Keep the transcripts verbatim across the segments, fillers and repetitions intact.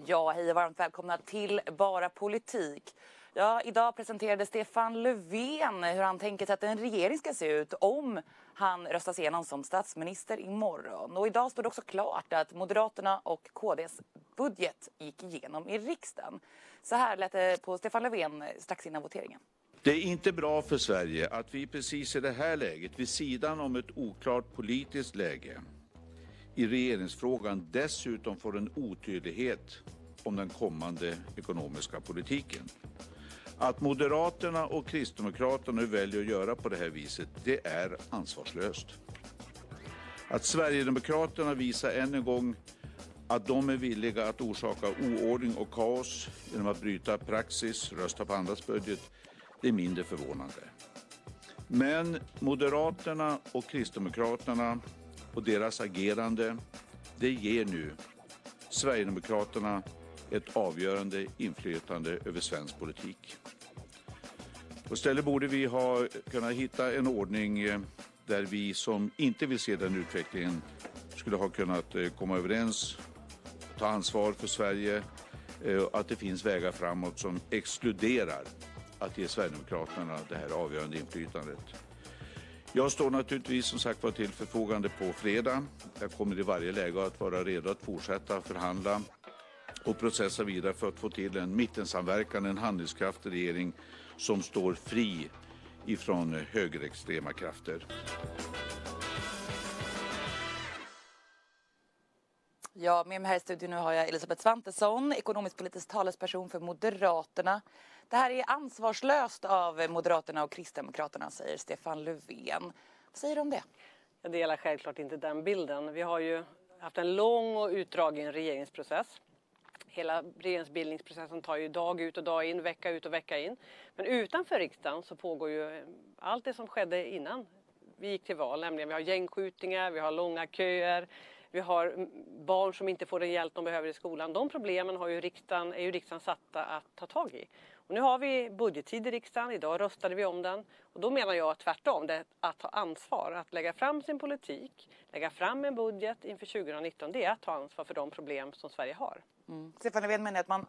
Ja, hej och varmt välkomna till Bara politik. Ja, idag presenterade Stefan Löfven hur han tänker sig att en regering ska se ut om han röstas igenom som statsminister imorgon. Och idag står det också klart att Moderaterna och K D:s budget gick igenom i riksdagen. Så här lät det på Stefan Löfven strax innan voteringen. Det är inte bra för Sverige att vi precis i det här läget, vid sidan om ett oklart politiskt läge, i regeringsfrågan dessutom får en otydlighet om den kommande ekonomiska politiken. Att Moderaterna och Kristdemokraterna väljer att göra på det här viset, det är ansvarslöst. Att Sverigedemokraterna visar än en gång att de är villiga att orsaka oordning och kaos genom att bryta praxis, rösta på andras budget, det är mindre förvånande. Men Moderaterna och Kristdemokraterna och deras agerande, det ger nu Sverigedemokraterna ett avgörande inflytande över svensk politik. På stället borde vi ha kunnat hitta en ordning där vi som inte vill se den utvecklingen skulle ha kunnat komma överens, ta ansvar för Sverige, att det finns vägar framåt som exkluderar att ge Sverigedemokraterna det här avgörande inflytandet. Jag står naturligtvis som sagt var till förfogande på fredag. Jag kommer i varje läge att vara redo att fortsätta förhandla och processa vidare för att få till en mittensamverkan, en handlingskraftig regering som står fri ifrån högerextrema krafter. Ja, med mig här i studion nu har jag Elisabeth Svantesson, ekonomisk-politisk talesperson för Moderaterna. Det här är ansvarslöst av Moderaterna och Kristdemokraterna, säger Stefan Löfven. Vad säger du om det? Jag delar självklart inte den bilden. Vi har ju haft en lång och utdragen regeringsprocess. Hela regeringsbildningsprocessen tar ju dag ut och dag in, vecka ut och vecka in. Men utanför riksdagen så pågår ju allt det som skedde innan vi gick till val. Nämligen vi har gängskjutningar, vi har långa köer, vi har barn som inte får den hjälp de behöver i skolan. De problemen har ju riksdagen, är ju riksdagen satta att ta tag i. Och nu har vi budgettid i riksdagen, idag röstade vi om den. Och då menar jag tvärtom, det är att ta ansvar, att lägga fram sin politik, lägga fram en budget inför tjugonitton, det är att ta ansvar för de problem som Sverige har. Mm. Stefan Löfven menar att man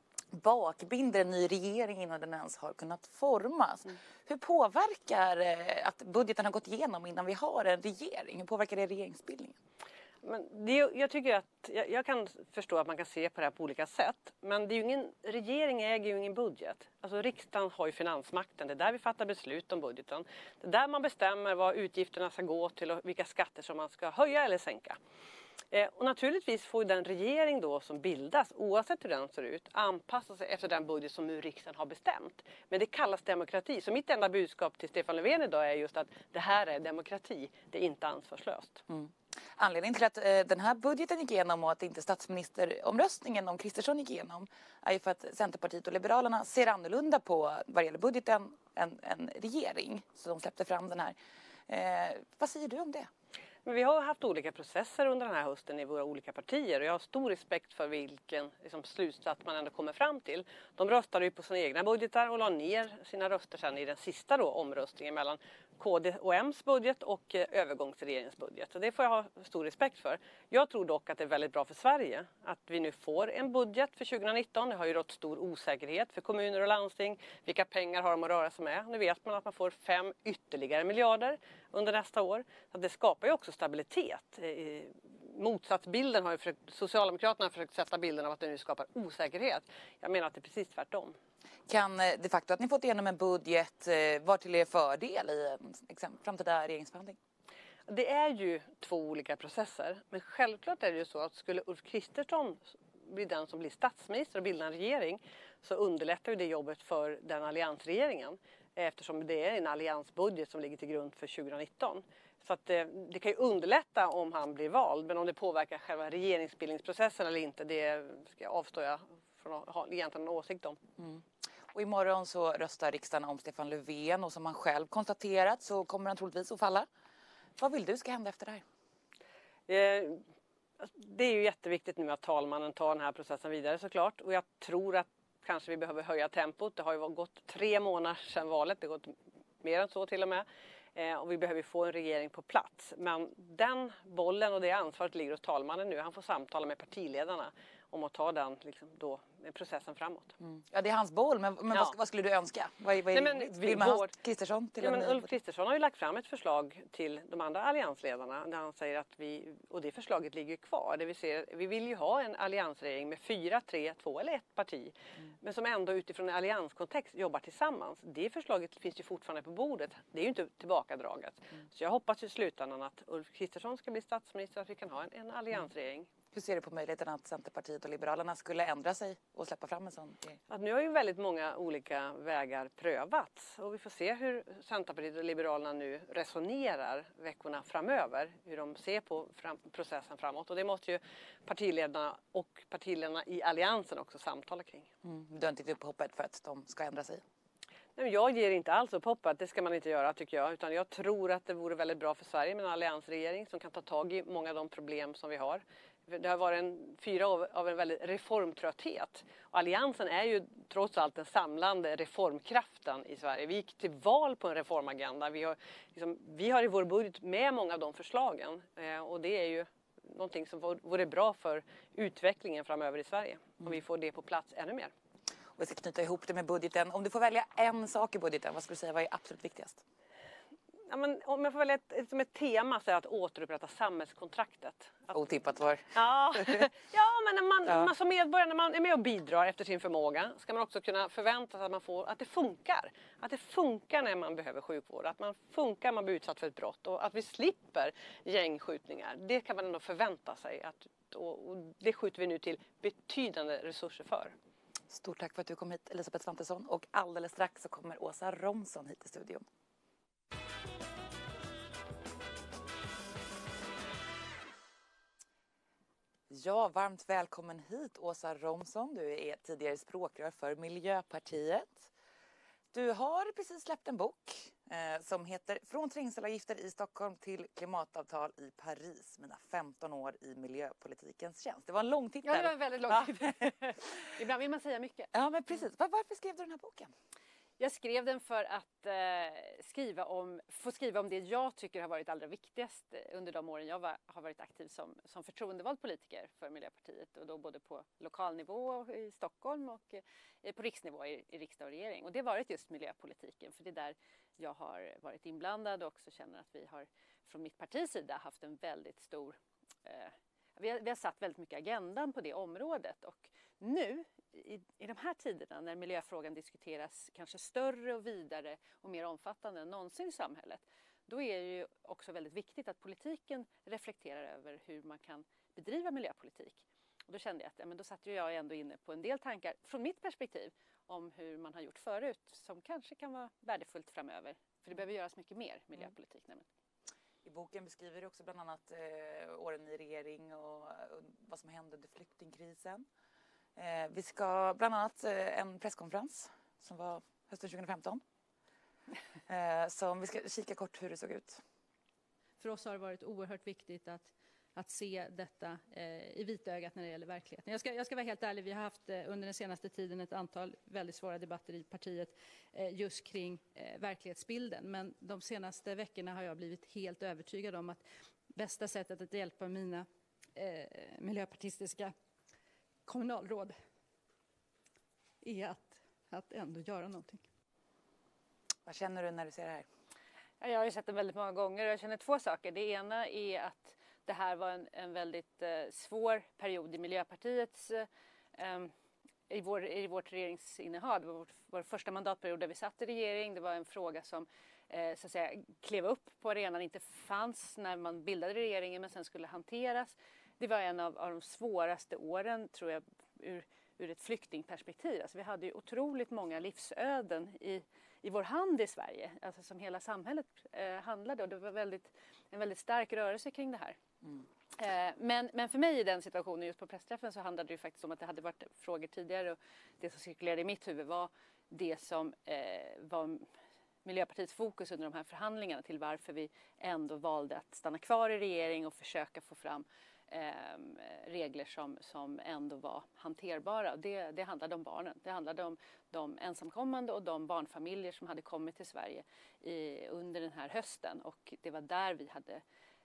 bakbinder en ny regering innan den ens har kunnat formas. Mm. Hur påverkar att budgeten har gått igenom innan vi har en regering? Hur påverkar det regeringsbildningen? Men det, jag tycker att jag, jag kan förstå att man kan se på det här på olika sätt. Men det är ju ingen, regering äger ju ingen budget. Alltså riksdagen har ju finansmakten. Det är där vi fattar beslut om budgeten. Det är där man bestämmer vad utgifterna ska gå till och vilka skatter som man ska höja eller sänka. Eh, och naturligtvis får den regering då som bildas, oavsett hur den ser ut, anpassa sig efter den budget som nu riksdagen har bestämt. Men det kallas demokrati. Så mitt enda budskap till Stefan Löfven idag är just att det här är demokrati. Det är inte ansvarslöst. Mm. Anledningen till att eh, den här budgeten gick igenom och att inte statsministeromröstningen om Kristersson gick igenom är ju för att Centerpartiet och Liberalerna ser annorlunda på vad gäller budgeten än en regering. Så de släppte fram den här. Eh, vad säger du om det? Men vi har haft olika processer under den här hösten i våra olika partier och jag har stor respekt för vilken liksom, slutsats man ändå kommer fram till. De röstade ju på sina egna budgetar och la ner sina röster sedan i den sista då, omröstningen mellan K D och M:s budget och eh, övergångsregeringens budget. Så det får jag ha stor respekt för. Jag tror dock att det är väldigt bra för Sverige att vi nu får en budget för tjugonitton. Det har ju rått stor osäkerhet för kommuner och landsting. Vilka pengar har de att röra sig med? Nu vet man att man får fem ytterligare miljarder under nästa år. Så det skapar ju också stabilitet. Motsatsbilden har ju försökt, Socialdemokraterna har försökt sätta bilden av att det nu skapar osäkerhet. Jag menar att det är precis tvärtom. Kan det faktum att ni fått igenom en budget vara till er fördel i en framtida regeringsförhandling? Det är ju två olika processer. Men självklart är det ju så att skulle Ulf Kristersson bli den som blir statsminister och bilda en regering så underlättar ju det jobbet för den alliansregeringen. Eftersom det är en alliansbudget som ligger till grund för tjugonitton. Så att det, det kan ju underlätta om han blir vald. Men om det påverkar själva regeringsbildningsprocessen eller inte, det ska jag avstå jag från att ha egentligen en åsikt om. Mm. Och imorgon så röstar riksdagen om Stefan Löfven och som han själv konstaterat så kommer han troligtvis att falla. Vad vill du ska hända efter det här? Eh, det är ju jätteviktigt nu att talmannen tar den här processen vidare såklart. Och jag tror att kanske vi behöver höja tempot. Det har ju gått tre månader sedan valet. Det har gått mer än så till och med. Eh, och vi behöver få en regering på plats. Men den bollen och det ansvaret ligger hos talmannen nu. Han får samtala med partiledarna om att ta den liksom, då, processen framåt. Mm. Ja, det är hans boll, men, men ja. vad, vad skulle du önska? Vad, vad är Nej, men, vill man ha Kristersson till ja, en men Ulf Kristersson har ju lagt fram ett förslag till de andra alliansledarna där han säger att vi, och det förslaget ligger kvar, det vill säga, vi vill ju ha en alliansregering med fyra, tre, två eller ett parti, mm. men som ändå utifrån en allianskontext jobbar tillsammans. Det förslaget finns ju fortfarande på bordet, det är ju inte tillbakadraget. Mm. Så jag hoppas i slutändan att Ulf Kristersson ska bli statsminister, att vi kan ha en, en alliansregering. Mm. Hur ser du på möjligheten att Centerpartiet och Liberalerna skulle ändra sig och släppa fram en sån? Att nu har ju väldigt många olika vägar prövats och vi får se hur Centerpartiet och Liberalerna nu resonerar veckorna framöver. Hur de ser på fram- processen framåt och det måste ju partiledarna och partiledarna i alliansen också samtala kring. Mm. Du har inte gett upp hoppet för att de ska ändra sig? Nej, jag ger inte alls upp hoppet, det ska man inte göra tycker jag. Utan jag tror att det vore väldigt bra för Sverige med en alliansregering som kan ta tag i många av de problem som vi har. Det har varit en, fyra år av en väldigt reformtrötthet. Och alliansen är ju trots allt den samlande reformkraften i Sverige. Vi gick till val på en reformagenda. Vi har, liksom, vi har i vår budget med många av de förslagen. Eh, och det är ju någonting som vore bra för utvecklingen framöver i Sverige. Om vi får det på plats ännu mer. Och vi ska knyta ihop det med budgeten. Om du får välja en sak i budgeten, vad skulle du säga vad är absolut viktigast? Ja, men om jag får välja ett, som ett tema så är att återupprätta samhällskontraktet. Att, Otippat var. Ja, ja men när man, ja. man som medborgare, när man är med och bidrar efter sin förmåga ska man också kunna förvänta sig att man får, att det funkar. Att det funkar när man behöver sjukvård, att man funkar när man blir utsatt för ett brott och att vi slipper gängskjutningar. Det kan man ändå förvänta sig att, och, och det skjuter vi nu till betydande resurser för. Stort tack för att du kom hit, Elisabeth Svantesson, och alldeles strax så kommer Åsa Romson hit i studion. Ja, varmt välkommen hit Åsa Romson. Du är tidigare språkrör för Miljöpartiet. Du har precis släppt en bok eh, som heter Från trängselavgifter i Stockholm till klimatavtal i Paris. Mina femton år i miljöpolitikens tjänst. Det var en lång titel. Ja, det var en väldigt lång ja. titel. Ibland vill man säga mycket. Ja, men precis. Var, varför skrev du den här boken? Jag skrev den för att eh, skriva om, få skriva om det jag tycker har varit allra viktigast under de åren jag var, har varit aktiv som, som förtroendevald politiker för Miljöpartiet. Och då både på lokal nivå i Stockholm och eh, på riksnivå i, i riksdag och regering. Och det har varit just miljöpolitiken, för det är där jag har varit inblandad och också känner att vi har från mitt partis sida haft en väldigt stor... Eh, vi, har, vi har satt väldigt mycket agendan på det området och nu I, i de här tiderna när miljöfrågan diskuteras kanske större och vidare och mer omfattande än någonsin i samhället, då är det ju också väldigt viktigt att politiken reflekterar över hur man kan bedriva miljöpolitik. Och då kände jag att ja, men då satt ju jag ändå inne på en del tankar från mitt perspektiv om hur man har gjort förut som kanske kan vara värdefullt framöver. För det behöver göras mycket mer miljöpolitik. Mm. I boken beskriver du också bland annat eh, åren i regering och, och vad som hände under flyktingkrisen. Eh, vi ska bland annat eh, en presskonferens som var hösten tjugo femton. Eh, som vi ska kika kort hur det såg ut. För oss har det varit oerhört viktigt att, att se detta eh, i vitögat när det gäller verkligheten. Jag ska, jag ska vara helt ärlig, vi har haft eh, under den senaste tiden ett antal väldigt svåra debatter i partiet eh, just kring eh, verklighetsbilden. Men de senaste veckorna har jag blivit helt övertygad om att bästa sättet att hjälpa mina eh, miljöpartistiska kommunalråd är att, att ändå göra någonting. Vad känner du när du ser det här? Jag har ju sett det väldigt många gånger och jag känner två saker. Det ena är att det här var en, en väldigt eh, svår period i Miljöpartiets eh, i, vår, i vårt regeringsinnehav. Det var vår, vår första mandatperiod där vi satt i regering. Det var en fråga som eh, så att säga, klev upp på arenan, inte fanns när man bildade regeringen men sen skulle hanteras. Det var en av, av de svåraste åren tror jag ur, ur ett flyktingperspektiv. Alltså vi hade ju otroligt många livsöden i, i vår hand i Sverige. Alltså som hela samhället eh, handlade och det var väldigt, en väldigt stark rörelse kring det här. Mm. Eh, men, men för mig i den situationen just på pressträffen så handlade det ju faktiskt om att det hade varit frågor tidigare och det som cirkulerade i mitt huvud var det som eh, var Miljöpartiets fokus under de här förhandlingarna till varför vi ändå valde att stanna kvar i regering och försöka få fram Eh, regler som, som ändå var hanterbara. Det, det handlade om barnen. Det handlade om de ensamkommande och de barnfamiljer som hade kommit till Sverige i, under den här hösten. Och det var där vi hade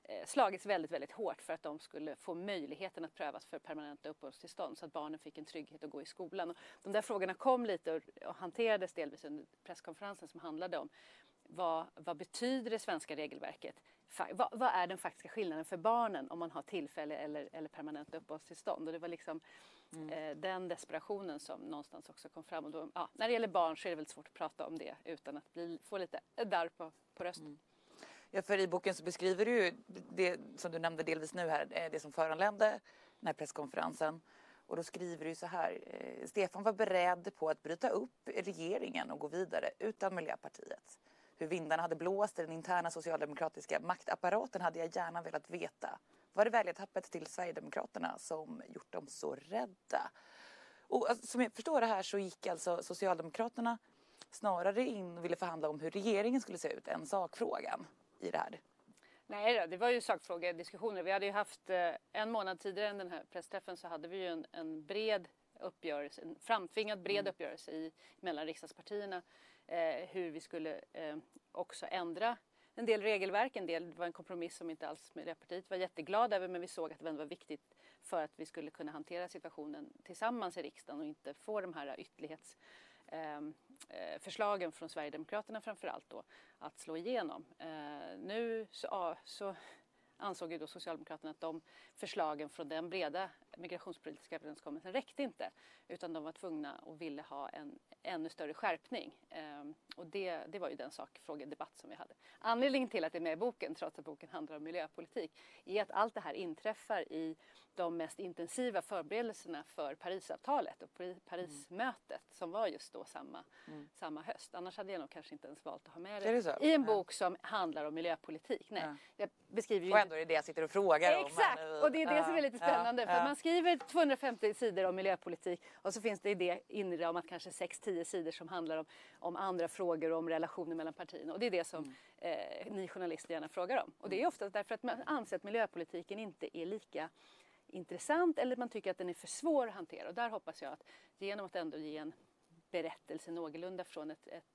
slagits väldigt, väldigt hårt för att de skulle få möjligheten att prövas för permanenta uppehållstillstånd så att barnen fick en trygghet att gå i skolan. Och de där frågorna kom lite och, och hanterades delvis under presskonferensen som handlade om vad, vad betyder det svenska regelverket? Vad, vad är den faktiska skillnaden för barnen om man har tillfälle eller, eller permanenta uppehållstillstånd? Och det var liksom mm. eh, den desperationen som någonstans också kom fram. Och då, ja, när det gäller barn så är det väldigt svårt att prata om det utan att bli, få lite darr på, på rösten. Mm. Ja, för i boken så beskriver du ju det som du nämnde delvis nu här, det som föranledde den här presskonferensen. Och då skriver du så här, Stefan var beredd på att bryta upp regeringen och gå vidare utan Miljöpartiet. Hur vindarna hade blåst i den interna socialdemokratiska maktapparaten hade jag gärna velat veta. Var det väljatappet till Sverigedemokraterna som gjort dem så rädda? Och alltså, som jag förstår det här så gick alltså Socialdemokraterna snarare in och ville förhandla om hur regeringen skulle se ut än sakfrågan i det här. Nej, det var ju sakfrågediskussioner. Vi hade ju haft en månad tidigare än den här pressträffen så hade vi ju en, en bred uppgörelse, en framtvingad bred mm. uppgörelse i, mellan riksdagspartierna eh, hur vi skulle eh, också ändra en del regelverk. En del var en kompromiss som inte alls Miljöpartiet var jätteglada över, men vi såg att det var viktigt för att vi skulle kunna hantera situationen tillsammans i riksdagen och inte få de här ytterlighets eh, förslagen från Sverigedemokraterna framförallt då att slå igenom. Eh, nu så, ja, så ansåg ju då Socialdemokraterna att de förslagen från den breda migrationspolitiska överenskommelsen räckte inte. Utan de var tvungna och ville ha en ännu större skärpning. Ehm, och det, det var ju den sakfrågedebatt som vi hade. Anledningen till att det är med i boken, trots att boken handlar om miljöpolitik, är att allt det här inträffar i de mest intensiva förberedelserna för Parisavtalet och Parismötet mm. som var just då samma, mm. samma höst. Annars hade jag nog kanske inte ens valt att ha med det, det i en bok ja. som handlar om miljöpolitik. Nej, ja. jag beskriver ju och ändå är det det jag sitter och frågar om. Exakt, och det är det ja. som är lite spännande. Ja. För ja. man skriver tvåhundrafemtio sidor om miljöpolitik och så finns det i det inramat kanske sex till tio sidor som handlar om, om andra frågor och om relationer mellan partierna. Och det är det som mm. eh, ni journalister gärna frågar om. Och det är ofta därför att man anser att miljöpolitiken inte är lika intressant eller man tycker att den är för svår att hantera. Och där hoppas jag att genom att ändå ge en berättelse någorlunda från ett, ett,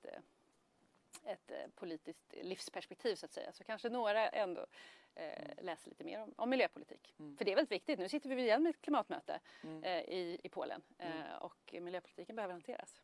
ett, ett politiskt livsperspektiv så att säga, så kanske några ändå eh, läser lite mer om, om miljöpolitik. Mm. För det är väldigt viktigt. Nu sitter vi igen med ett klimatmöte mm. eh, i, i Polen eh, mm. och miljöpolitiken behöver hanteras.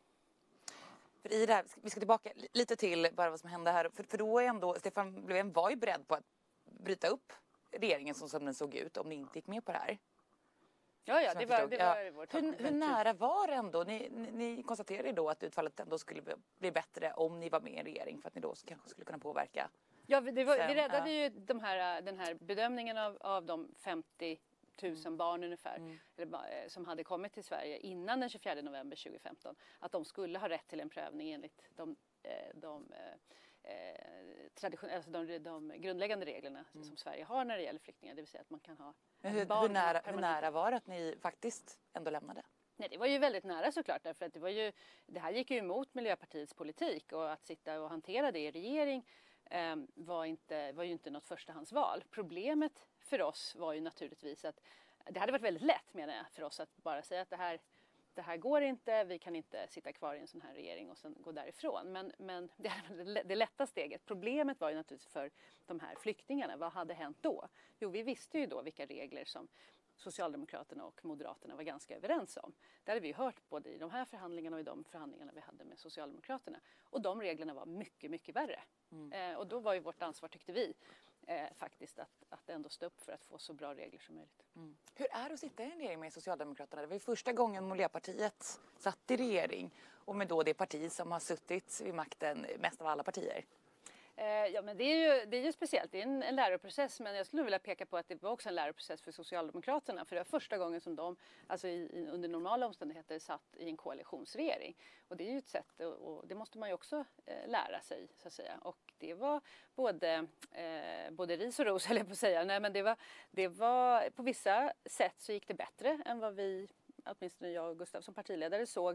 För i det här, vi ska tillbaka lite till bara vad som hände här. För, för då är ändå, Stefan Löfven var ju beredd på att bryta upp regeringen som, som den såg ut om ni inte gick med på det här. Ja, ja, det var, det var ja. vårt hur, hur nära var det ändå? Ni, ni, ni konstaterade då att utfallet ändå skulle bli bättre om ni var med i en regering för att ni då kanske skulle kunna påverka. Ja, det var, vi räddade ja. ju de här, den här bedömningen av, av de femtio tusen mm. barn ungefär mm. eller, som hade kommit till Sverige innan den tjugofjärde november tjugohundrafemton. Att de skulle ha rätt till en prövning enligt de, de Eh, tradition, alltså de, de grundläggande reglerna mm. som Sverige har när det gäller flyktingar, det vill säga att man kan ha hur, barn. Hur nära, hur nära var det att ni faktiskt ändå lämnade? Nej, det var ju väldigt nära såklart, därför att det var ju, det här gick ju emot Miljöpartiets politik och att sitta och hantera det i regering eh, var, inte, var ju inte något förstahandsval. Problemet för oss var ju naturligtvis att det hade varit väldigt lätt, menar jag, för oss att bara säga att det här det här går inte, vi kan inte sitta kvar i en sån här regering och sen gå därifrån. Men, men det är det lätta steget. Problemet var ju naturligtvis för de här flyktingarna. Vad hade hänt då? Jo, vi visste ju då vilka regler som Socialdemokraterna och Moderaterna var ganska överens om. Det hade vi hört både i de här förhandlingarna och i de förhandlingarna vi hade med Socialdemokraterna. Och de reglerna var mycket, mycket värre. Mm. Eh, och då var ju vårt ansvar, tyckte vi, eh, faktiskt att, att ändå stå upp för att få så bra regler som möjligt. Mm. Hur är det att sitta i en regering med Socialdemokraterna? Det var ju första gången Miljöpartiet satt i regering och med då det parti som har suttit vid makten mest av alla partier. Ja, men det är ju, det är ju speciellt. Det är en, en läroprocess, men jag skulle vilja peka på att det var också en läroprocess för Socialdemokraterna. För det var första gången som de, alltså i, i, under normala omständigheter, satt i en koalitionsregering. Och det är ju ett sätt, och, och det måste man ju också eh, lära sig, så att säga. Och det var både, eh, både ris och ros, höll jag på att säga. Nej, men det var, det var, på vissa sätt så gick det bättre än vad vi, åtminstone jag och Gustav som partiledare, såg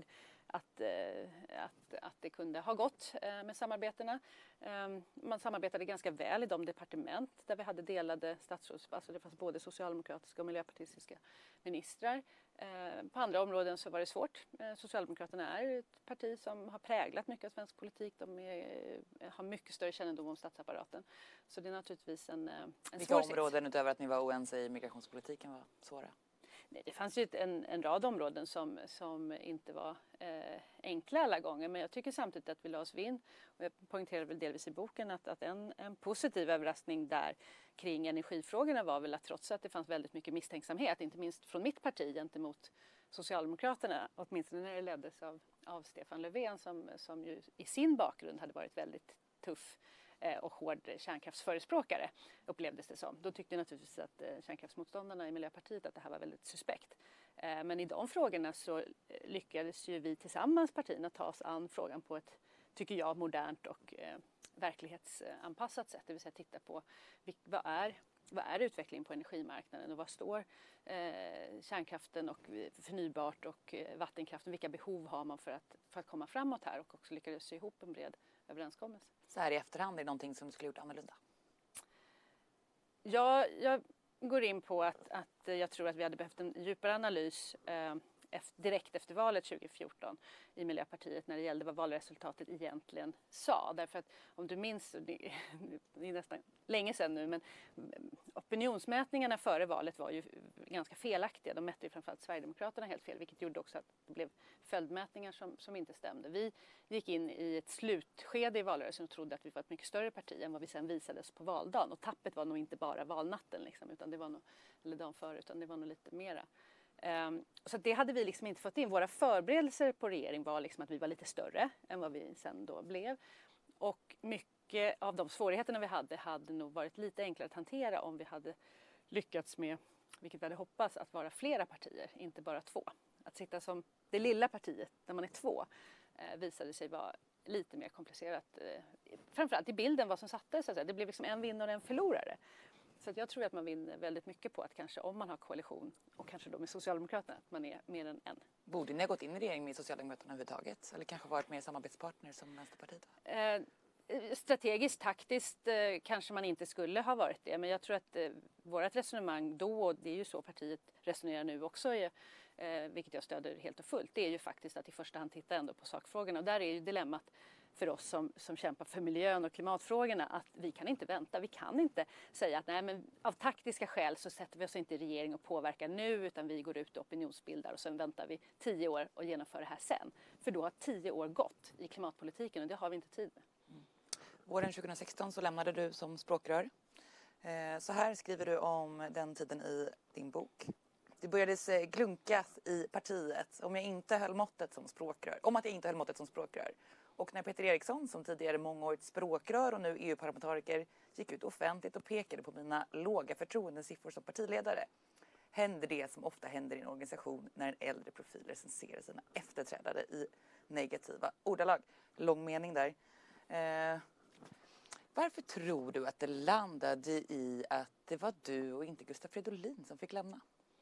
att, att, att det kunde ha gått med samarbetena. Man samarbetade ganska väl i de departement där vi hade delade statsråd, alltså det fanns både socialdemokratiska och miljöpartistiska ministrar. På andra områden så var det svårt. Socialdemokraterna är ett parti som har präglat mycket av svensk politik. De är, har mycket större kännedom om statsapparaten. Så det är naturligtvis en, en Vilka svår områden sikt. Utöver att ni var oense i migrationspolitiken var svåra? Nej, det fanns ju en, en rad områden som, som inte var eh, enkla alla gånger, men jag tycker samtidigt att vi la oss vinn. Och jag poängterade väl delvis i boken att, att en, en positiv överraskning där kring energifrågorna var väl att trots att det fanns väldigt mycket misstänksamhet, inte minst från mitt parti gentemot Socialdemokraterna, åtminstone när det leddes av, av Stefan Löfven som, som ju i sin bakgrund hade varit väldigt tuff och hård kärnkraftsförespråkare, upplevdes det som. Då tyckte naturligtvis att kärnkraftsmotståndarna i Miljöpartiet att det här var väldigt suspekt. Men i de frågorna så lyckades ju vi tillsammans partierna ta oss an frågan på ett, tycker jag, modernt och verklighetsanpassat sätt. Det vill säga titta på vad är, vad är utvecklingen på energimarknaden och vad står eh, kärnkraften och förnybart och vattenkraften, vilka behov har man för att, för att komma framåt här, och också lyckades sy ihop en bred överenskommelse. Så här i efterhand, är det någonting som du skulle gjort annorlunda? Ja, jag går in på att, att jag tror att vi hade behövt en djupare analys eh, efter, direkt efter valet tjugo fjorton i Miljöpartiet när det gällde vad valresultatet egentligen sa. Därför att om du minns, det är nästan länge sedan nu, men opinionsmätningarna före valet var ju ganska felaktiga. De mätte ju framförallt Sverigedemokraterna helt fel, vilket gjorde också att det blev följdmätningar som, som inte stämde. Vi gick in i ett slutskede i valrörelsen och trodde att vi var ett mycket större parti än vad vi sen visades på valdagen. Och tappet var nog inte bara valnatten, liksom, utan det var nog, eller dagen före, utan det var nog lite mera. Um, så det hade vi liksom inte fått in. Våra förberedelser på regering var liksom att vi var lite större än vad vi sen då blev. Och mycket av de svårigheterna vi hade hade nog varit lite enklare att hantera om vi hade lyckats med, vilket vi hade hoppats, att vara flera partier, inte bara två. Att sitta som det lilla partiet när man är två eh, visade sig vara lite mer komplicerat. Eh, framförallt i bilden vad som sattes. Så att säga. Det blev liksom en vinnare och en förlorare. Så att jag tror att man vinner väldigt mycket på att kanske om man har koalition och kanske då med Socialdemokraterna att man är mer än en. Borde ni ha gått in i regering med Socialdemokraterna överhuvudtaget? Eller kanske varit mer samarbetspartner som Vänsterpartiet? Eh, strategiskt, taktiskt eh, kanske man inte skulle ha varit det. Men jag tror att eh, vårt resonemang då, och det är ju så partiet resonerar nu också, är, eh, vilket jag stöder helt och fullt, det är ju faktiskt att i första hand titta ändå på sakfrågorna. Och där är ju dilemmat för oss som, som kämpar för miljön och klimatfrågorna att vi kan inte vänta. Vi kan inte säga att nej, men av taktiska skäl så sätter vi oss inte i regering och påverkar nu, utan vi går ut och opinionsbildar och sen väntar vi tio år och genomför det här sen. För då har tio år gått i klimatpolitiken och det har vi inte tid med. Mm. Våren tjugo sexton så lämnade du som språkrör. Eh, så här skriver du om den tiden i din bok. Det började glunkas i partiet om jag inte höll måttet som språkrör. Om att jag inte höll måttet som språkrör. Och när Peter Eriksson, som tidigare mångårigt språkrör och nu E U-parlamentariker, gick ut offentligt och pekade på mina låga förtroendesiffror som partiledare, händer det som ofta händer i en organisation när en äldre profil recenserar sina efterträdare i negativa ordalag. Lång mening där. Eh, varför tror du att det landade i att det var du och inte Gustaf Fridolin som fick lämna?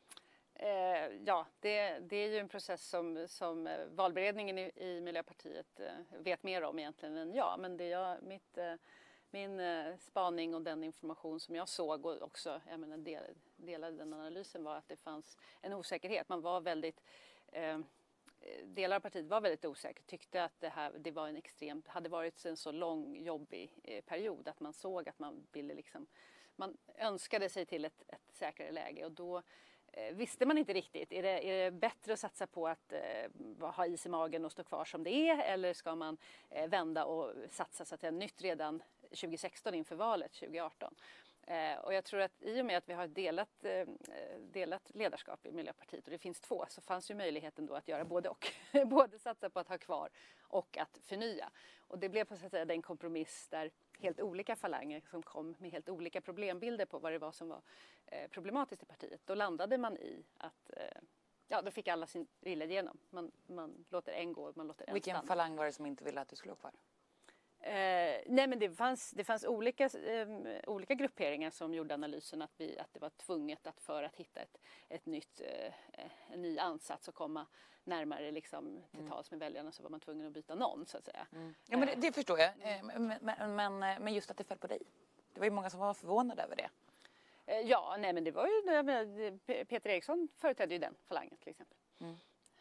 Eh, ja, det, det är ju en process som, som valberedningen i, i Miljöpartiet eh, vet mer om egentligen än jag. Men det jag, mitt, eh, min eh, spaning och den information som jag såg och också jag menar, del, delade den analysen var att det fanns en osäkerhet. Man var väldigt, eh, delar av partiet var väldigt osäker, tyckte att det här det var en extremt, hade varit en så lång jobbig eh, period att man såg att man ville liksom, man önskade sig till ett, ett säkrare läge och då visste man inte riktigt. Är det, är det bättre att satsa på att eh, ha is i magen och stå kvar som det är? Eller ska man eh, vända och satsa så att det är nytt redan tjugo sexton inför valet tjugo arton? Eh, och jag tror att i och med att vi har delat, eh, delat ledarskap i Miljöpartiet och det finns två, så fanns ju möjligheten då att göra både och. Både satsa på att ha kvar och att förnya. Och det blev på så att säga den kompromiss där helt olika falanger som kom med helt olika problembilder på vad det var som var eh, problematiskt i partiet. Då landade man i att, eh, ja då fick alla sin vilja igenom. Man, man låter en gå, man låter en Vilken stanna. falang var det som inte ville att du skulle vara kvar? Eh, nej men det fanns, det fanns olika, eh, olika grupperingar som gjorde analysen att, vi, att det var tvunget att för att hitta ett, ett nytt, eh, en ny ansats och komma närmare liksom, till Mm. tals med väljarna, så var man tvungen att byta någon så att säga. Mm. Ja, men det, det förstår jag. Eh, Men, men, men, men just att det föll på dig. Det var ju många som var förvånade över det. Eh, ja, nej men det var ju, jag menar, P- Peter Eriksson företrädde ju den falangen till exempel. Mm.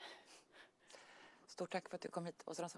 Stort tack för att du kom hit, Åsa Romson.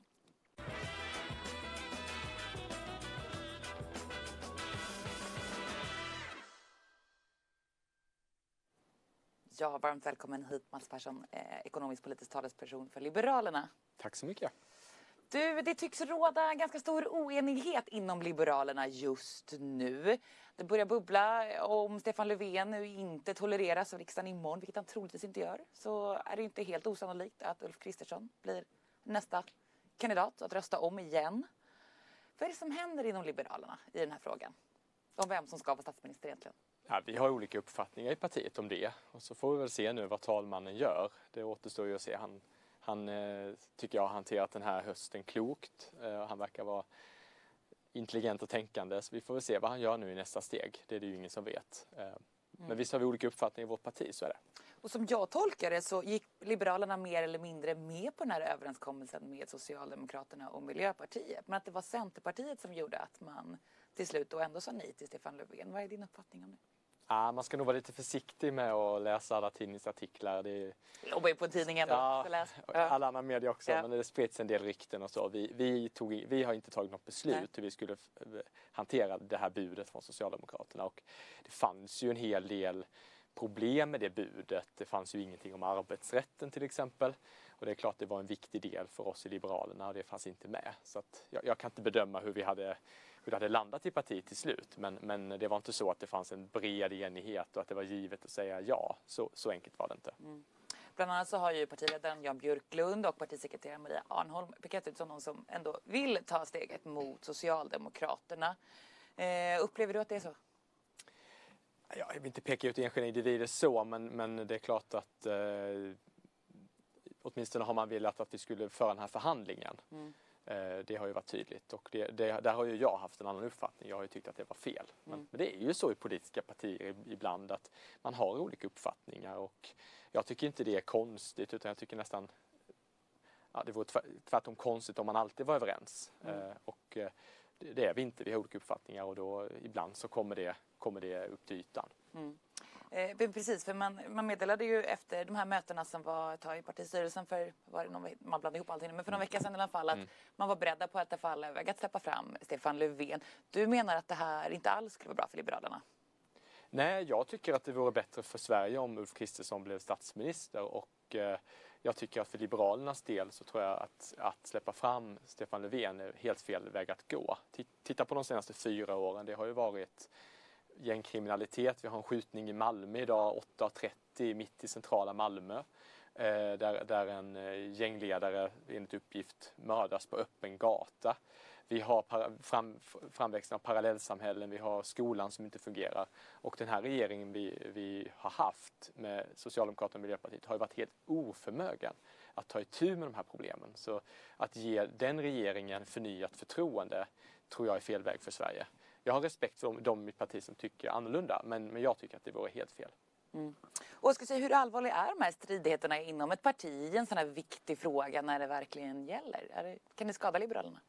Ja, varmt välkommen hit Mats Persson, eh, ekonomisk politisk talesperson för Liberalerna. Tack så mycket. Du, det tycks råda ganska stor oenighet inom Liberalerna just nu. Det börjar bubbla om Stefan Löfven nu inte tolereras av riksdagen imorgon, vilket han troligtvis inte gör. Så är det inte helt osannolikt att Ulf Kristersson blir nästa kandidat att rösta om igen. Vad är det som händer inom Liberalerna i den här frågan? Om vem som ska vara statsminister egentligen? Ja, vi har olika uppfattningar i partiet om det. Och så får vi väl se nu vad talmannen gör. Det återstår ju att se. Han, han eh, tycker jag har hanterat den här hösten klokt. Eh, han verkar vara intelligent och tänkande. Så vi får väl se vad han gör nu i nästa steg. Det är det ju ingen som vet. Eh, mm. Men visst har vi olika uppfattningar i vårt parti, så är det. Och som jag tolkar det så gick Liberalerna mer eller mindre med på den här överenskommelsen med Socialdemokraterna och Miljöpartiet. Men att det var Centerpartiet som gjorde att man till slut då ändå sa nej till Stefan Löfven. Vad är din uppfattning om det? Ja, man ska nog vara lite försiktig med att läsa alla tidningsartiklar. Det är... Jobbar ju på tidningen då. Ja, så läs. Ja. alla andra medier också. Ja. Men det spreds en del rykten och så. Vi, vi, tog, vi har inte tagit något beslut Nej. hur vi skulle f- hantera det här budet från Socialdemokraterna. Och det fanns ju en hel del problem med det budet. Det fanns ju ingenting om arbetsrätten till exempel. Och det är klart det var en viktig del för oss i Liberalerna och det fanns inte med. Så att jag, jag kan inte bedöma hur vi hade, hur det hade landat i partiet till slut. Men, men det var inte så att det fanns en bred enighet och att det var givet att säga ja. Så, så enkelt var det inte. Mm. Bland annat så har ju partiledaren Jan Björklund och partisekreteraren Maria Arnholm pekat ut som någon som ändå vill ta steget mot Socialdemokraterna. Eh, upplever du att det är så? Jag vill inte peka ut enskilda individer så, men, men det är klart att eh, åtminstone har man velat att vi skulle föra den här förhandlingen. Mm. Eh, det har ju varit tydligt och det, det, där har ju jag haft en annan uppfattning. Jag har ju tyckt att det var fel. Men, mm. men det är ju så i politiska partier ibland att man har olika uppfattningar och jag tycker inte det är konstigt utan jag tycker nästan ja, det vore tvärtom konstigt om man alltid var överens. Mm. Eh, och eh, det, det är vi inte. Vi har olika uppfattningar och då ibland så kommer det kommer det upp till ytan. Mm. Eh, precis, för man, man meddelade ju efter de här mötena som var ta i partistyrelsen för, var det någon, man blandade ihop allting, men för någon vecka sedan i alla fall, att mm. man var beredda på att i alla fall överväga att släppa fram Stefan Löfven. Du menar att det här inte alls skulle vara bra för Liberalerna? Nej, jag tycker att det vore bättre för Sverige om Ulf Kristersson blev statsminister och eh, jag tycker att för Liberalernas del så tror jag att, att släppa fram Stefan Löfven är helt fel väg att gå. Titta på de senaste fyra åren, det har ju varit gängkriminalitet. Vi har en skjutning i Malmö idag, åtta trettio mitt i centrala Malmö. Eh, där, där en eh, gängledare enligt uppgift mördas på öppen gata. Vi har para, fram, framväxten av parallellsamhällen, vi har skolan som inte fungerar. Och den här regeringen vi, vi har haft med Socialdemokraterna och Miljöpartiet har ju varit helt oförmögen att ta itu med de här problemen. Så att ge den regeringen förnyat förtroende tror jag är fel väg för Sverige. Jag har respekt för de i mitt parti som tycker annorlunda, men, men jag tycker att det vore helt fel. Mm. Och jag ska säga, hur allvarliga är de här stridigheterna inom ett parti i en sån här viktig fråga när det verkligen gäller? Är det, kan det skada Liberalerna?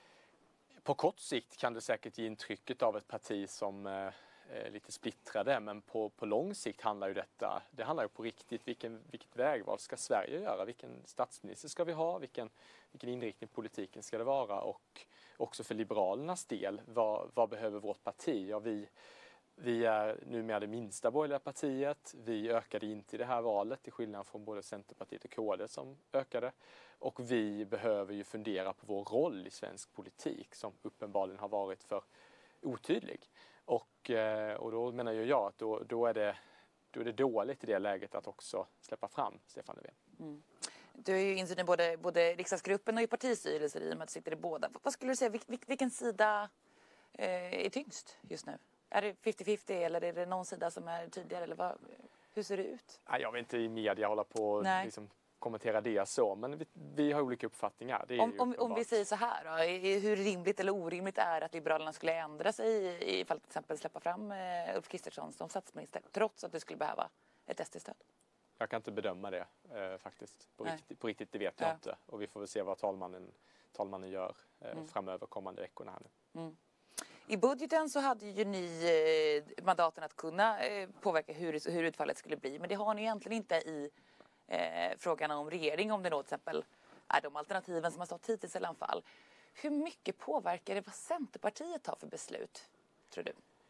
På kort sikt kan det säkert ge intrycket av ett parti som eh, är lite splittrade, men på, på lång sikt handlar ju detta, det handlar ju på riktigt vilken, vilket vägval ska Sverige göra? Vilken statsminister ska vi ha? Vilken, vilken inriktning politiken ska det vara? Och också för Liberalernas del, vad, vad behöver vårt parti? Ja, vi, vi är numera det minsta borgerliga partiet. Vi ökade inte i det här valet till skillnad från både Centerpartiet och K D som ökade. Och vi behöver ju fundera på vår roll i svensk politik som uppenbarligen har varit för otydlig. Och, och då menar ju jag att då, då, är det, då är det dåligt i det läget att också släppa fram Stefan Löfven. Mm. Du är ju insyn i både, både riksdagsgruppen och i partistyrelser i och med att du sitter i båda. Vad skulle du säga, vil, vilken sida eh, är tyngst just nu? Är det femtio femtio eller är det någon sida som är tydligare? Eller vad, hur ser det ut? Jag vill inte i media hålla på och liksom kommentera det så, men vi, vi har olika uppfattningar. Det är om, om, om vi säger så här då, hur rimligt eller orimligt är att Liberalerna skulle ändra sig ifall till exempel släppa fram eh, Ulf Kristersson som statsminister, trots att det skulle behöva ett S D-stöd? Jag kan inte bedöma det eh, faktiskt. På riktigt, på riktigt, det vet jag ja. inte. Och vi får väl se vad talmannen, talmannen gör eh, mm. framöver kommande veckorna här nu. Mm. I budgeten så hade ju ni eh, mandaten att kunna eh, påverka hur, hur utfallet skulle bli. Men det har ni egentligen inte i eh, frågan om regering, om det då till exempel är de alternativen som har stått hittills i alla fall. Hur mycket påverkar det vad Centerpartiet tar för beslut, tror du?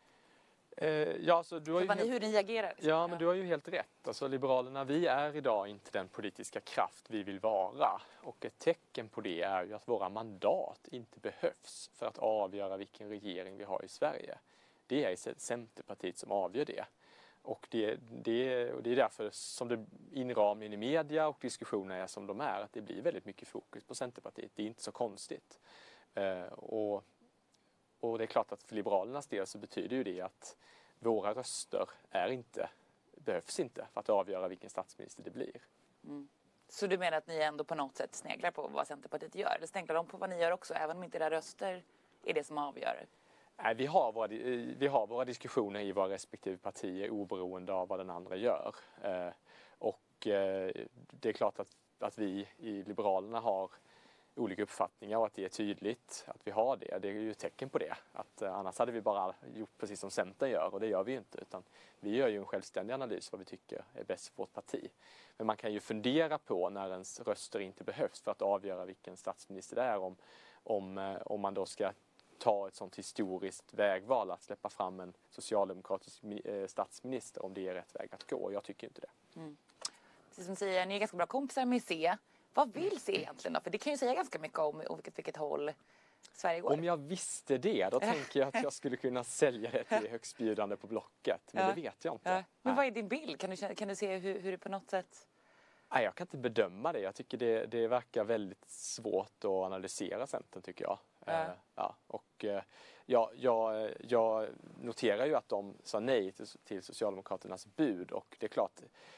Eh, ja, så du har ju vad helt... ni, hur ni agerar. Liksom. Ja, men du har ju helt rätt. Alltså, Liberalerna, vi är idag inte den politiska kraft vi vill vara. Och ett tecken på det är ju att våra mandat inte behövs för att avgöra vilken regering vi har i Sverige. Det är Centerpartiet som avgör det. Och det, det, och det är därför som det inramningen i media och diskussioner är som de är. Att det blir väldigt mycket fokus på Centerpartiet. Det är inte så konstigt. Eh, och Och det är klart att för Liberalernas del så betyder ju det att våra röster är inte, behövs inte för att avgöra vilken statsminister det blir. Mm. Så du menar att ni ändå på något sätt sneglar på vad Centerpartiet gör? Eller sneglar de på vad ni gör också, även om inte era röster är det som avgör? Nej, vi har våra, vi har våra diskussioner i våra respektive partier oberoende av vad den andra gör. Eh, och eh, det är klart att, att vi i Liberalerna har olika uppfattningar och att det är tydligt att vi har det. Det är ju ett tecken på det. Att, eh, annars hade vi bara gjort precis som Centern gör, och det gör vi ju inte. Utan vi gör ju en självständig analys vad vi tycker är bäst för vårt parti. Men man kan ju fundera på när ens röster inte behövs för att avgöra vilken statsminister det är. Om, om, eh, om man då ska ta ett sånt historiskt vägval att släppa fram en socialdemokratisk eh, statsminister, om det är rätt väg att gå. Jag tycker inte det. Mm. Precis som säger, ni är ganska bra kompisar med C. Vad vill C egentligen då? För det kan ju säga ganska mycket om vilket, vilket håll Sverige går. Om jag visste det, då tänker jag att jag skulle kunna sälja det till högstbjudande på Blocket. Men ja. det vet jag inte. Ja. Men vad är din bild? Kan du, kan du se hur, hur det på något sätt... Nej, jag kan inte bedöma det. Jag tycker det, det verkar väldigt svårt att analysera Centern, tycker jag. Ja. Uh, ja. Och uh, jag, jag, jag noterar ju att de sa nej till, till Socialdemokraternas bud. Och det är klart,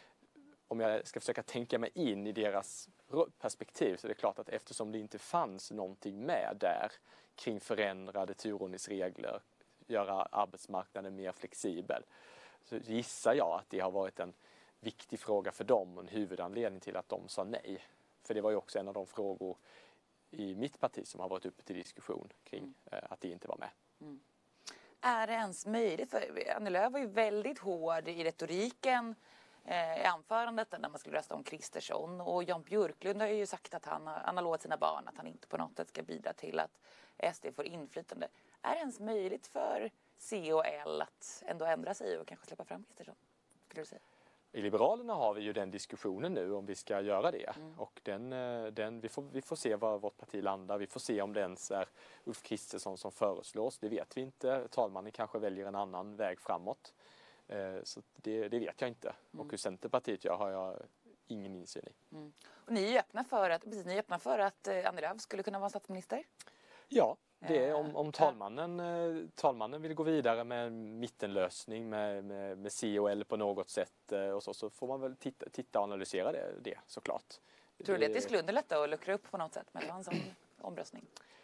om jag ska försöka tänka mig in i deras perspektiv, så är det klart att eftersom det inte fanns någonting med där kring förändrade turordningsregler, göra arbetsmarknaden mer flexibel, så gissar jag att det har varit en viktig fråga för dem och en huvudanledning till att de sa nej. För det var ju också en av de frågor i mitt parti som har varit uppe till diskussion kring mm. eh, att det inte var med. Mm. Är det ens möjligt? För Annie Lööf var ju väldigt hård i retoriken i anförandet när man skulle rösta om Kristersson, och Jan Björklund har ju sagt att han, han har lovat sina barn att han inte på något sätt ska bidra till att S D får inflytande. Är det ens möjligt för C och L att ändå ändra sig och kanske släppa fram Kristersson? Skulle du säga? I Liberalerna har vi ju den diskussionen nu om vi ska göra det. Mm. Och den, den, vi, får, vi får se var vårt parti landar. Vi får se om det ens är Ulf Kristersson som föreslås. Det vet vi inte. Talmannen kanske väljer en annan väg framåt. Så det, det vet jag inte. Mm. Och hur Centerpartiet gör har jag ingen insyn i. Mm. Och ni är öppna för att, precis, ni är öppna för att eh, Annie Lööf skulle kunna vara statsminister? Ja, det är om, om talmannen, eh, talmannen vill gå vidare med en mittenlösning med, med, med C och L på något sätt. Eh, och så, så får man väl titta, titta och analysera det, det såklart. Tror du att det skulle underlätta och luckra upp på något sätt med en sån omröstning?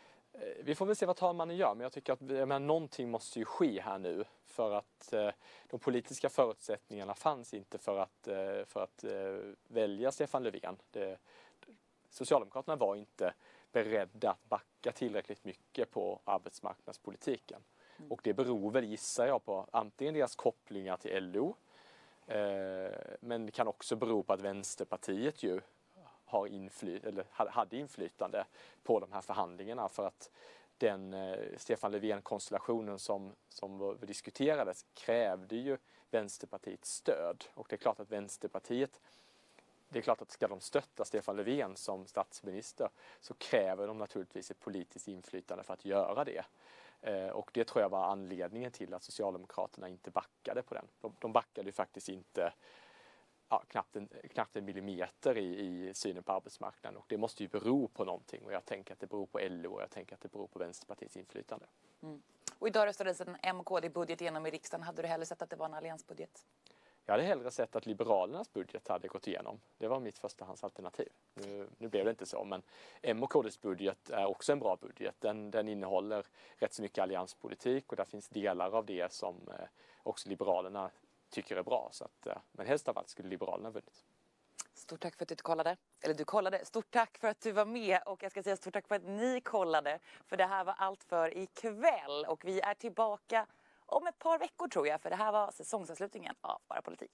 Vi får väl se vad talmannen gör, men jag tycker att jag menar, någonting måste ju ske här nu, för att eh, de politiska förutsättningarna fanns inte för att, eh, för att eh, välja Stefan Löfven. Det, Socialdemokraterna var inte beredda att backa tillräckligt mycket på arbetsmarknadspolitiken. Mm. Och det beror väl, gissar jag, på antingen deras kopplingar till L O, eh, men det kan också bero på att Vänsterpartiet ju har infly- eller hade inflytande på de här förhandlingarna, för att den eh, Stefan Löfven-konstellationen som, som diskuterades krävde ju Vänsterpartiets stöd. Och det är klart att Vänsterpartiet, det är klart att ska de stötta Stefan Löfven som statsminister, så kräver de naturligtvis ett politiskt inflytande för att göra det. Eh, och det tror jag var anledningen till att Socialdemokraterna inte backade på den. De, de backade ju faktiskt inte Ja, knappt, en, knappt en millimeter i, i synen på arbetsmarknaden, och det måste ju bero på någonting, och jag tänker att det beror på L O och jag tänker att det beror på Vänsterpartiets inflytande. Mm. Och idag röstades en M och K D-budget igenom i riksdagen. Hade du hellre sett att det var en alliansbudget? Jag hade hellre sett att Liberalernas budget hade gått igenom. Det var mitt förstahandsalternativ. Nu, nu blev det inte så, men M och K D:s budget är också en bra budget. Den, den innehåller rätt så mycket allianspolitik och där finns delar av det som eh, också Liberalerna tycker är bra. Så att, eh, men helst av allt skulle Liberalerna vunnit. Stort tack för att du kollade. Eller du kollade. Stort tack för att du var med. Och jag ska säga stort tack för att ni kollade. För det här var allt för ikväll. Och vi är tillbaka om ett par veckor tror jag. För det här var säsongsavslutningen av Bara Politik.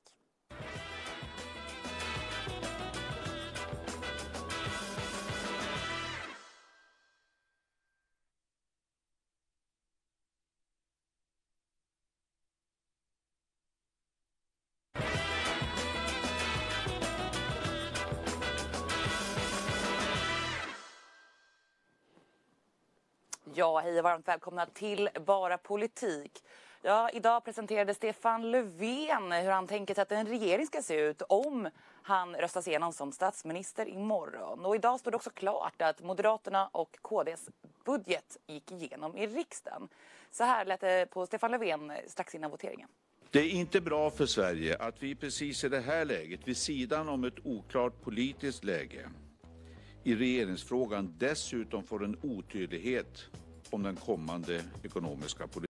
Ja, hej och varmt välkomna till Bara Politik. Ja, idag presenterade Stefan Löfven hur han tänker sig att en regering ska se ut om han röstas igenom som statsminister imorgon. Och idag står det också klart att Moderaterna och K D:s budget gick igenom i riksdagen. Så här lät det på Stefan Löfven strax innan voteringen. Det är inte bra för Sverige att vi precis i det här läget, vid sidan om ett oklart politiskt läge, i regeringsfrågan dessutom får en otydlighet om den kommande ekonomiska politiken.